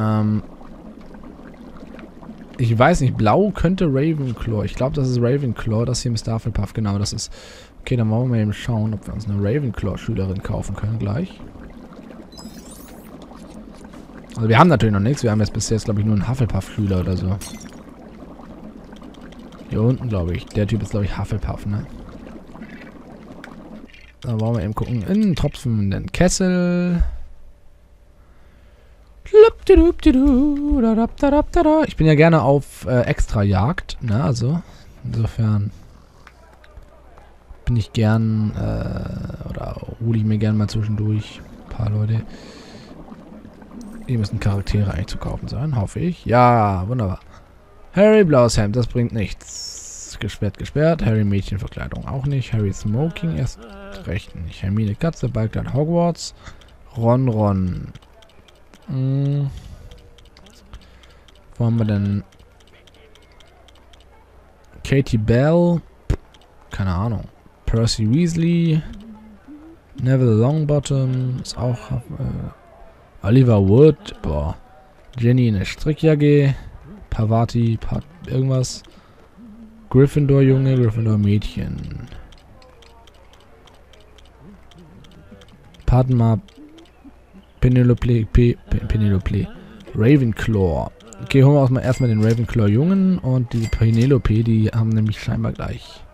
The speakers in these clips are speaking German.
Ich weiß nicht, blau könnte Ravenclaw. Ich glaube, das ist Ravenclaw. Das hier ist Hufflepuff, genau, das ist... Okay, dann wollen wir mal eben schauen, ob wir uns eine Ravenclaw-Schülerin kaufen können gleich. Also wir haben natürlich noch nichts. Wir haben jetzt bis jetzt, glaube ich, nur einen Hufflepuff-Schüler oder so. Hier unten, glaube ich. Der Typ ist, glaube ich, Hufflepuff, ne? Da wollen wir eben gucken. In den tropfenden Kessel. Ich bin ja gerne auf Extrajagd, ne? Also, insofern bin ich gern, oder hole ich mir gern mal zwischendurch ein paar Leute. Hier müssen Charaktere eigentlich zu kaufen sein, hoffe ich. Ja, wunderbar. Harry blaues Hemd, das bringt nichts. Gesperrt, gesperrt. Harry Mädchenverkleidung auch nicht. Harry Smoking erst recht nicht. Hermine Katze, Balkleid Hogwarts. Ron. Wo haben wir denn? Katie Bell. Keine Ahnung. Percy Weasley. Neville Longbottom. Ist auch... Oliver Wood. Boah. Jenny in der Strickjacke. Pavati. Irgendwas. Gryffindor Junge. Gryffindor Mädchen. Padma. Penelope. Ravenclaw. Okay, holen wir erstmal den Ravenclaw Jungen und die Penelope, die haben nämlich scheinbar gleich.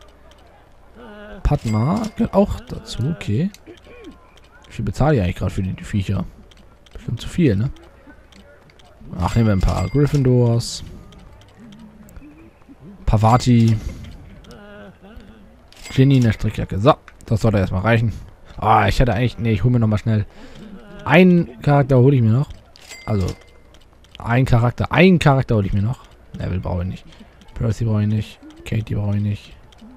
Padma gehört auch dazu, okay. Wie viel bezahle ich eigentlich gerade für die Viecher? Bestimmt zu viel, ne? Ach, nehmen wir ein paar Gryffindors. Pavati. Ginny in der Strickjacke. So, das sollte erstmal reichen. Ah, ich hatte eigentlich... Ne, ich hole mir nochmal schnell... Einen Charakter hole ich mir noch. Also... Einen Charakter hole ich mir noch. Neville brauche ich nicht. Percy brauche ich nicht. Katie brauche ich nicht.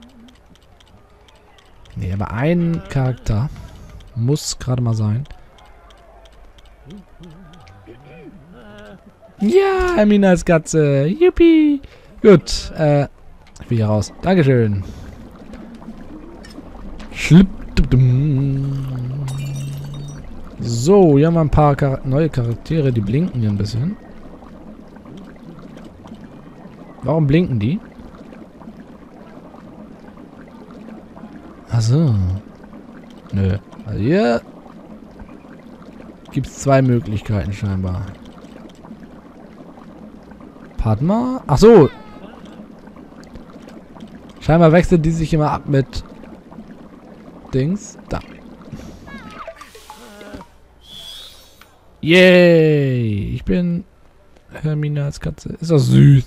Nee, aber ein Charakter muss gerade mal sein. Ja, Hermine als Katze. Yuppie. Gut, ich bin hier raus. Dankeschön. So, hier haben wir ein paar neue Charaktere, die blinken hier ein bisschen. Warum blinken die? Achso. Nö. Also hier gibt es zwei Möglichkeiten scheinbar. Padma? Achso. Scheinbar wechselt die sich immer ab mit Dings. Da. Yay! Ich bin Hermine als Katze. Ist das süß.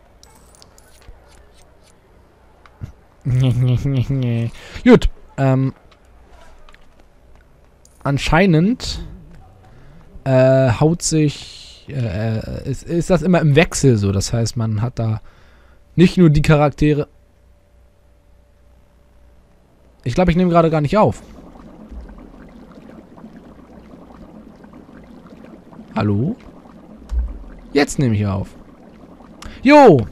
Gut. Anscheinend haut sich ist das immer im Wechsel so. Das heißt, man hat da nicht nur die Charaktere. Ich glaube, ich nehme gerade gar nicht auf. Hallo? Jetzt nehme ich auf. Jo!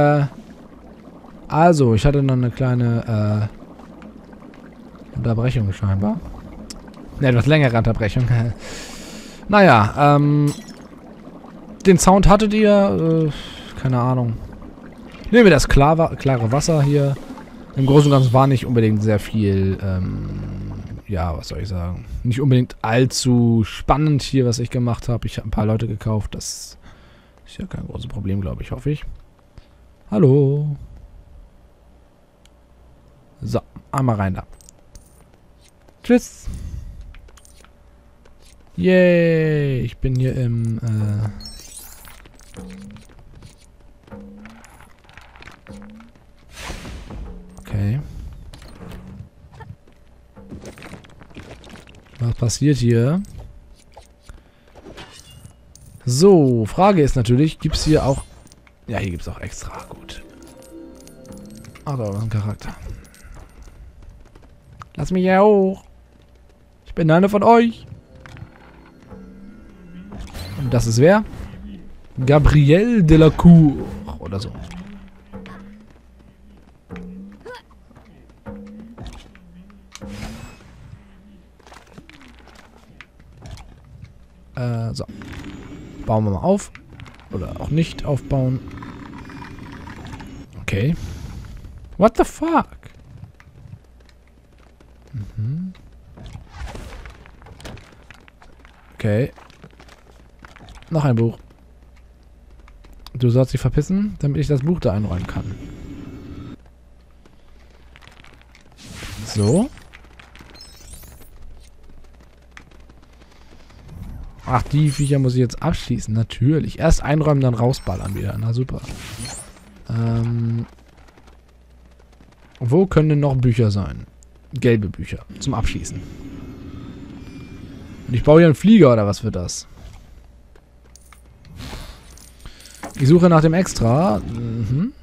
Also, ich hatte noch eine kleine Unterbrechung scheinbar. Eine etwas längere Unterbrechung. Naja, den Sound hattet ihr, keine Ahnung. Nehmen wir das klare Wasser hier. Im Großen und Ganzen war nicht unbedingt sehr viel, ja, was soll ich sagen. Nicht unbedingt allzu spannend hier, was ich gemacht habe. Ich habe ein paar Leute gekauft. Das ist ja kein großes Problem, glaube ich, hoffe ich. Hallo. So, einmal rein da. Tschüss. Yay, ich bin hier im, okay. Was passiert hier? So, Frage ist natürlich, gibt es hier auch... Ja, hier gibt es auch extra. Gut. Ach, da war ein Charakter. Lass mich ja hoch. Ich bin einer von euch. Und das ist wer? Gabrielle Delacour. Oder so. So. Bauen wir mal auf. Oder auch nicht aufbauen. Okay. What the fuck? Mhm. Okay. Noch ein Buch. Du sollst dich verpissen, damit ich das Buch da einräumen kann. So. Ach, die Viecher muss ich jetzt abschließen. Natürlich. Erst einräumen, dann rausballern wieder. Na super. Wo können denn noch Bücher sein? Gelbe Bücher. Zum Abschließen. Und ich baue hier einen Flieger, oder was wird das? Ich suche nach dem Extra. Mhm.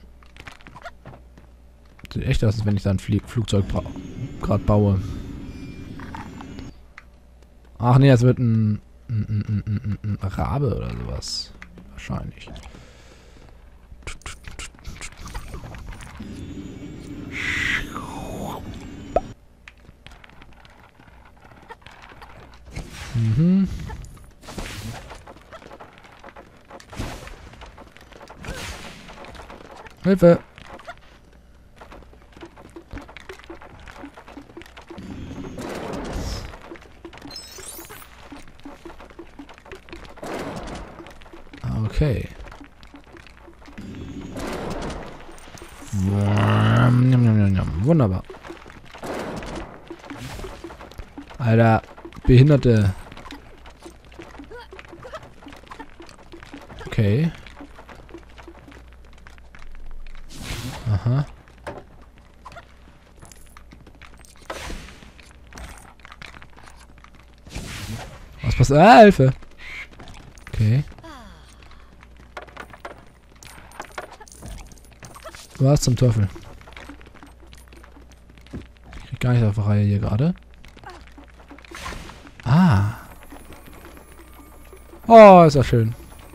Sieht echt aus, als wenn ich da ein Flugzeug gerade baue. Ach nee, es wird ein Rabe oder sowas. Wahrscheinlich. Mhm. Hilfe! Okay. Wunderbar. Alter, Behinderte. Okay. Aha. Was passiert? Ah, Hilfe! Okay. Was zum Teufel? Ich krieg gar nicht auf die Reihe hier gerade. Ah. Oh, ist das schön.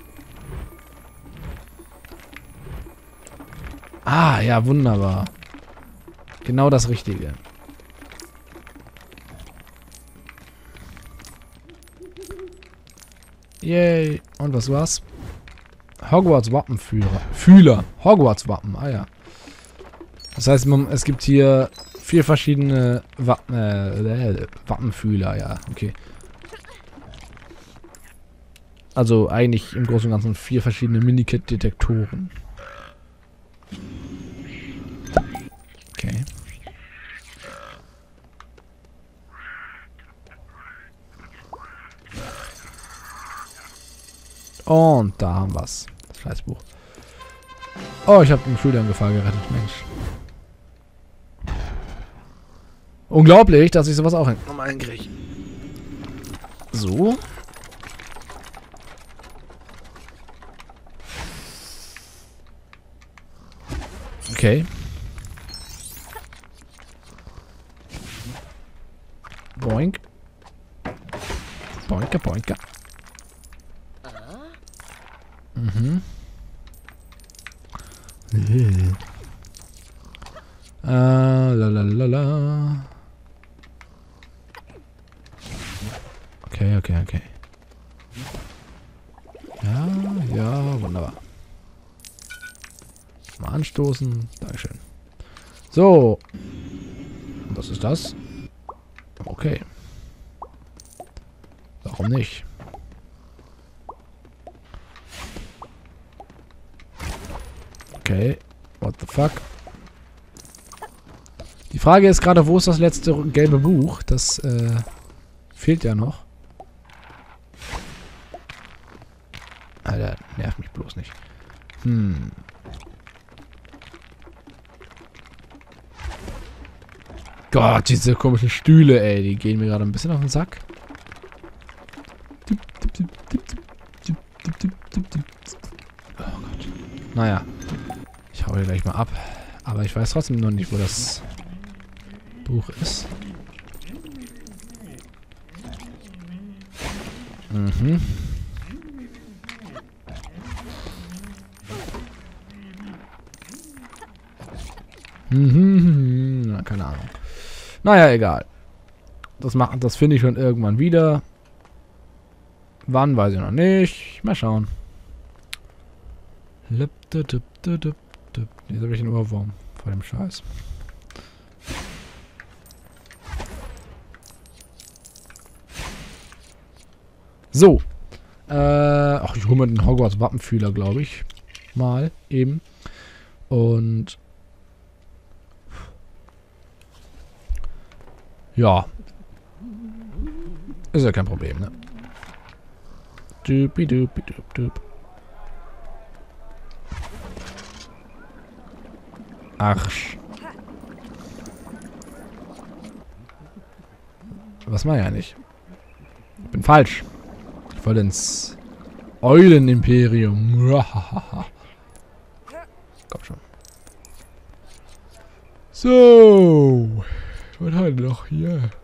Ah, ja, wunderbar. Genau das Richtige. Yay. Und was war's? Hogwarts Wappenführer. Fühler. Hogwarts Wappen. Ah ja. Das heißt, es gibt hier 4 verschiedene Wappenfühler. Ja, okay. Also eigentlich im Großen und Ganzen 4 verschiedene Minikit-Detektoren. Okay. Und da haben wir's. Das Scheißbuch. Oh, ich habe den Schüler in Gefahr gerettet. Mensch. Unglaublich, dass ich sowas auch nochmal hinkriege. So. Okay. Boink. Boinka, boinka. Mhm. Lalalala. Okay, okay, okay. Ja, ja, wunderbar. Mal anstoßen. Dankeschön. So. Was ist das? Okay. Warum nicht? Okay. What the fuck? Die Frage ist gerade, wo ist das letzte gelbe Buch? Das fehlt ja noch. Alter, nervt mich bloß nicht. Gott, diese komischen Stühle, ey, die gehen mir gerade ein bisschen auf den Sack. Oh Gott. Naja. Ich hau hier gleich mal ab. Aber ich weiß trotzdem noch nicht, wo das Buch ist. Mhm. Na, keine Ahnung. Naja, egal. Das finde ich schon irgendwann wieder. Wann, weiß ich noch nicht. Mal schauen. Jetzt habe ich einen Ohrwurm vor dem Scheiß. So. Ach, ich hole mir den Hogwarts Wappenfühler, glaube ich. Mal, eben. Und... Ja. Ist ja kein Problem, ne? Dupi-dupi-dup-dup. Ach. Was mache ich eigentlich? Ich bin falsch. Ich wollte ins Eulenimperium. Komm schon. So. Was haben wir noch hier?